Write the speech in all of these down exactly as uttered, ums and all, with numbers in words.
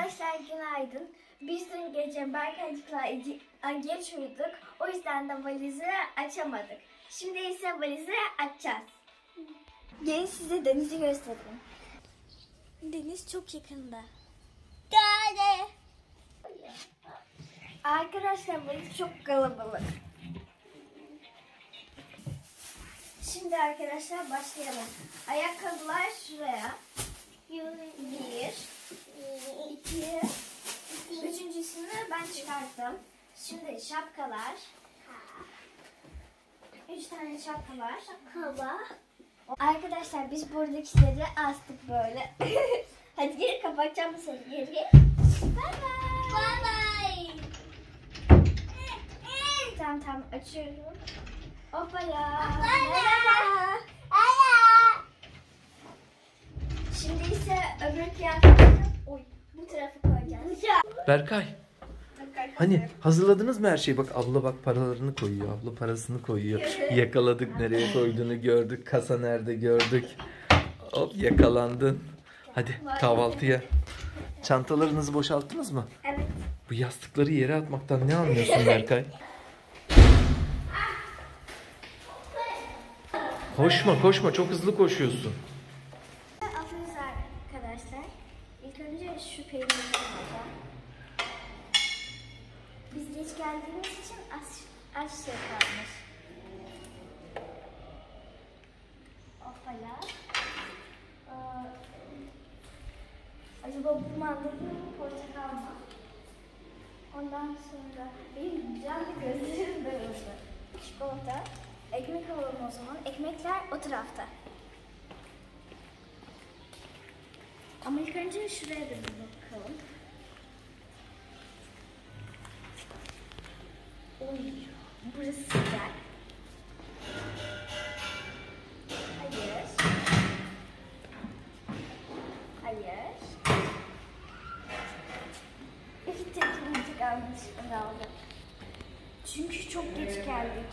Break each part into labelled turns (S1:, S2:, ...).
S1: Arkadaşlar günaydın. Biz dün gece Berkaycık'la geç uyuduk. O yüzden de valizi açamadık. Şimdi ise valizi açacağız. Gelin size denizi göstereyim. Deniz çok yakında. Gel. Arkadaşlar valiz çok kalabalık. Şimdi arkadaşlar başlayalım. Ayakkabılar şuraya. Bir, iki, üçüncüsünü ben çıkarttım. Şimdi şapkalar. Üç tane şapka var. Şapka. Arkadaşlar biz buradakileri astık böyle. Hadi geri kapatacağım seni geri. Bye bye. Bye bye. Tamam tamam açıyorum. Hoppala. Merhaba. Şimdi ise öbür kıyafetleri oy bu tarafa koyacağız.
S2: Berkay. Hani hazırladınız mı her şeyi? Bak abla bak paralarını koyuyor. Abla parasını koyuyor. Yakaladık, nereye koyduğunu gördük. Kasa nerede gördük. Hop yakalandın. Hadi kahvaltıya. Çantalarınızı boşalttınız mı?
S1: Evet.
S2: Bu yastıkları yere atmaktan ne anlıyorsun Berkay? Koşma koşma, çok hızlı koşuyorsun.
S1: Aferin arkadaşlar. İlk önce şu peyniri alacağım. Biz geç geldiğimiz için az, az şey kalmış. Hoppala. Ee, acaba bu mandalina mı, portakal mı? Ondan sonra benim güzel bir gözlerim dağıldı. Çikolata. Ekmek alalım o zaman. Ekmekler o tarafta. Ama ilk önce şuraya da bir bakalım. Oy, burası güzel. Hayır. Hayır. İki teknik almış herhalde. Çünkü çok geç geldik.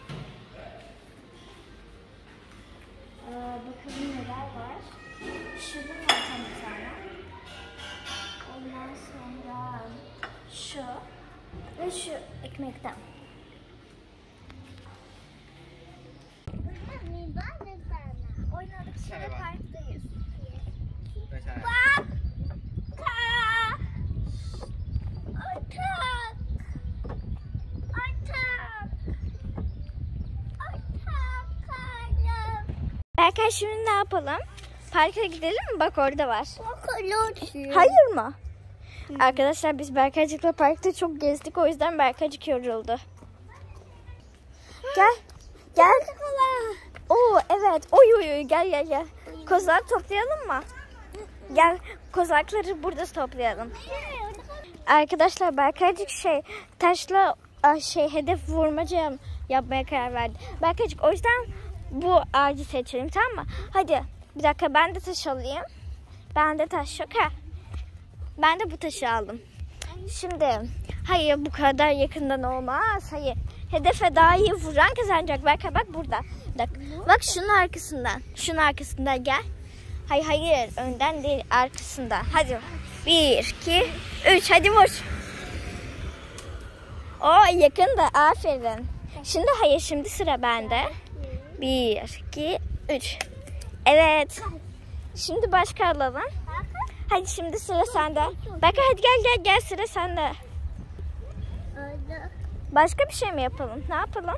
S1: Ee, bakalım neler var. Şurada zaten bir tane. Ondan sonra şu ve şu ekmekten. Oynadık, şimdi parktayız. Bak! Atak! Atak! Atak! Atak! Berkay şimdi ne yapalım? Parka gidelim mi? Bak orada var. Hayır mı? Hı. Arkadaşlar biz Berkaycık'la parkta çok gezdik. O yüzden Berkaycık yoruldu. Gel. Gel. Oo evet. Oy oy oy. Gel gel gel. Kozalak toplayalım mı? Gel. Kozalakları burada toplayalım. Arkadaşlar Berkaycık şey taşla şey hedef vurmaca yapmaya karar verdi. Berkaycık o yüzden bu ağacı seçelim, tamam mı? Hadi bir dakika ben de taş alayım. Ben de taş yok ha. Ben de bu taşı aldım. Şimdi hayır bu kadar yakından olmaz. Hayır. Hedefe daha iyi vuran kazanacak. Bak bak burada. Bak, bak şunun arkasından. Şunun arkasından gel. Hayır hayır önden değil arkasından. Hadi. Bir, iki, üç. Hadi vur. Oo yakında. Aferin. Şimdi hayır şimdi sıra bende. Bir, iki, üç. Evet. Şimdi başka alalım. Hadi şimdi sıra sende. Berkay hadi gel gel gel sıra sende. Başka bir şey mi yapalım? Ne yapalım?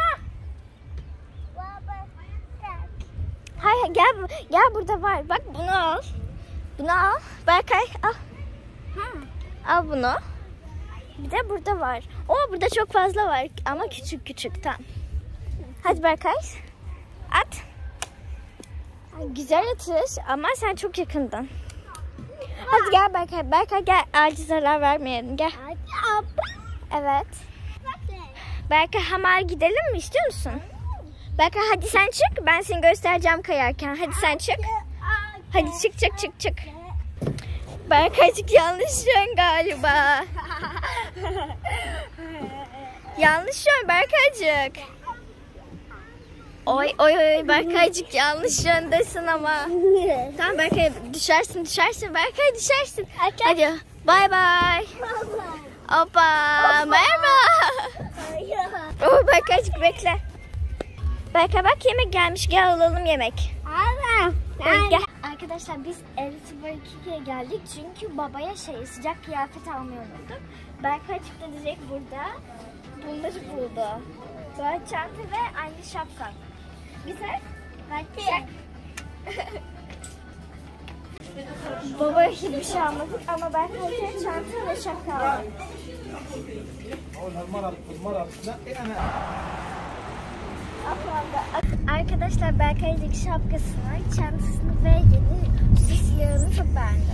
S1: Hayır gel gel burada var. Bak bunu al. Bunu al. Berkay al. Al bunu. Bir de burada var. Oo burada çok fazla var ama küçük küçük tam. Hadi Berkay. At. Güzel atış ama sen çok yakındın. Hadi gel Berkay. Berkay gel. Ağaca zarar vermeyelim. Gel. Evet. Berkay hamar gidelim mi? İstiyor musun? Berkay hadi sen çık. Ben seni göstereceğim kayarken. Hadi sen çık. Hadi çık çık çık çık. Berkaycık yanlış yön galiba. Yanlış yön Berkaycık. Oy oy oy Berkaycık yanlış yöndesin ama. Tamam Berkay düşersin düşersin Berkay düşersin. Hadi bay bay. Hoppa merhaba. Oh Berkaycık bekle. Berkay bak yemek gelmiş gel alalım yemek. Oy, gel. Arkadaşlar biz Elitibar ikiye geldik çünkü babaya şey sıcak kıyafet almayı unuttuk. Berkaycık da direkt burada bunları buldu. Böyle çanta ve aynı şapka. Güzel. Belki. Babaya hiçbir şey almadık ama Berkaycık'a çanta ve şapka aldık. Arkadaşlar Berkaycık şapkasını, çantasını ve yeni süs yağını çok beğendi.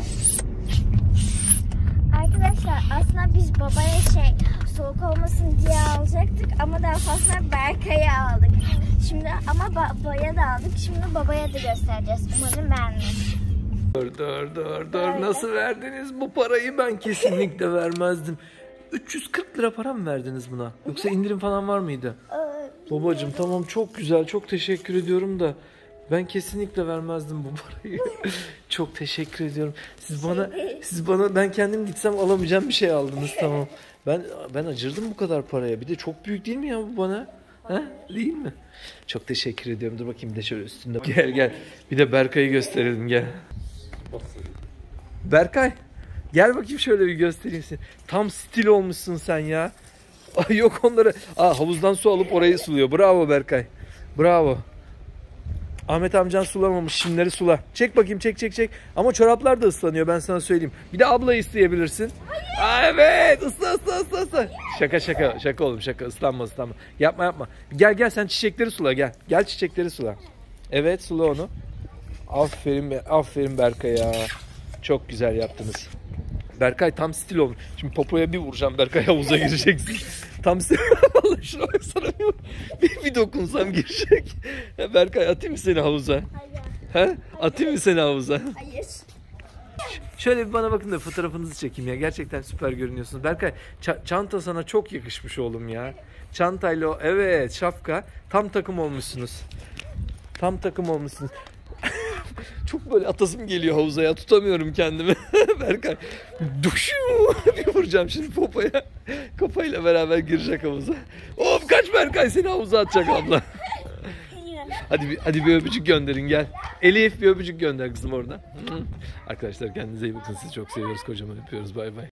S1: Arkadaşlar aslında biz babaya şey soğuk olmasın diye alacaktık ama daha fazla Berkay'a aldık. Şimdi ama babaya da aldık. Şimdi babaya da göstereceğiz. Umarım beğenir.
S2: Dur dur dur dur. Nasıl verdiniz bu parayı? Ben kesinlikle vermezdim. üç yüz kırk lira para mı verdiniz buna? Yoksa indirim falan var mıydı? Babacığım tamam çok güzel. Çok teşekkür ediyorum da ben kesinlikle vermezdim bu parayı. Çok teşekkür ediyorum. Siz bana siz bana ben kendim gitsem alamayacağım bir şey aldınız tamam. Ben ben acırdım bu kadar paraya. Bir de çok büyük değil mi ya bu bana? Ha? Değil mi? Çok teşekkür ediyorum. Dur bakayım bir de şöyle üstünde. Gel gel. Bir de Berkay'ı gösterelim gel. Berkay. Gel bakayım şöyle bir göstereyim seni. Tam stil olmuşsun sen ya. Ay yok onları. Aa, havuzdan su alıp orayı suluyor. Bravo Berkay. Bravo. Ahmet amcan sulamamış. Şimdileri sula. Çek bakayım çek çek çek. Ama çoraplar da ıslanıyor ben sana söyleyeyim. Bir de ablayı isteyebilirsin. Aa, evet ısla ısla ısla ısla. Şaka şaka şaka oğlum şaka ıslanma ıslanma. Yapma yapma. Gel gel sen çiçekleri sula gel. Gel çiçekleri sula. Evet sula onu. Aferin aferin Berkay'a. Çok güzel yaptınız. Berkay tam stil olmuş. Şimdi popoya bir vuracağım Berkay havuza gireceksin. Tam stil. Vallahi şuna baksana bir, bir, bir dokunsam girecek. Berkay atayım mı seni havuza? Hayır. He? Atayım mı seni havuza?
S1: Hayır.
S2: Şöyle bir bana bakın da fotoğrafınızı çekeyim ya. Gerçekten süper görünüyorsunuz. Berkay ça- çanta sana çok yakışmış oğlum ya. Çantayla o evet şapka. Tam takım olmuşsunuz. Tam takım olmuşsunuz. Çok böyle atasım geliyor havuza ya. Tutamıyorum kendimi. Berkay. Duşu. Bir vuracağım şimdi popoya. Kafayla beraber girecek havuza. Hop kaç Berkay seni havuza atacak abla. Hadi bir, hadi bir öpücük gönderin gel. Elif bir öpücük gönder kızım orada. Arkadaşlar kendinize iyi bakın. Sizi çok seviyoruz. Kocaman öpüyoruz. Bay bay.